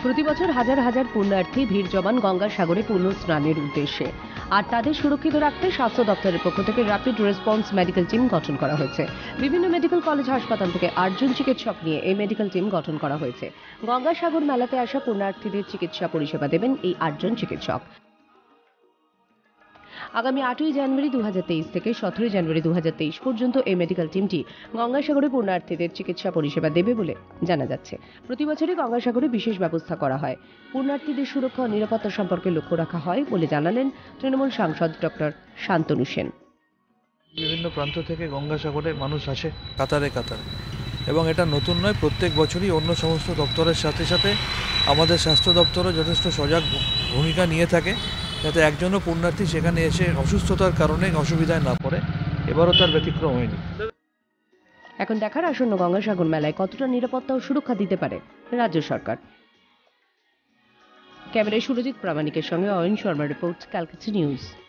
প্রতি বছর হাজার হাজার পুণ্যার্থী ভিড় জমান গঙ্গাসাগরে পুণ্য স্নানের উদ্দেশ্যে। আর তাদের সুরক্ষিত রাখতে স্বাস্থ্য দপ্তরের পক্ষ থেকে র্যাপিড রেসপন্স মেডিকেল টিম গঠন করা হয়েছে। বিভিন্ন মেডিকেল কলেজ হাসপাতাল থেকে 8 জন চিকিৎসক নিয়ে এই মেডিকেল টিম গঠন করা হয়েছে। গঙ্গাসাগর মেলাতে আসা পুণ্যার্থীদের চিকিৎসা পরিষেবা দেবেন এই 8 জন চিকিৎসক। আগামী 8ই জানুয়ারি 2023 থেকে 17ই জানুয়ারি 2023 পর্যন্ত এই মেডিকেল টিমটি গঙ্গাসাগরে পুণ্যার্থীদের চিকিৎসা পরিষেবা দেবে বলে জানা যাচ্ছে। প্রতি বছরই গঙ্গাসাগরে বিশেষ ব্যবস্থা করা হয়। পুণ্যার্থীদের সুরক্ষা ও নিরাপত্তা সম্পর্কে লক্ষ্য রাখা হয় বলে জানালেন তৃণমূল সাংসদ ডক্টর শান্তনু সেন। বিভিন্ন প্রান্ত থেকে গঙ্গাসাগরে মানুষ আসে কাতারে কাতারে, এবং এটা নতুন নয়, প্রত্যেক বছরই অন্য সমস্ত দপ্তরের সাথে সাথে আমাদের স্বাস্থ্য দপ্তরও যথেষ্ট সজাগ ভূমিকা নিয়ে থাকে, যাতে একজনও পুণ্যার্থী সেখানে এসে অসুস্থতার কারণে অসুবিধায় না পড়ে। এবারও তার ব্যতিক্রম হয়নি। এখন দেখার আসন্ন গঙ্গাসাগর মেলায় কতটা নিরাপত্তা ও সুরক্ষা দিতে পারে রাজ্য সরকার। ক্যামেরায় সুরজিৎ প্রামাণিকের সঙ্গে Ayan Sharma, report, Calcutta news.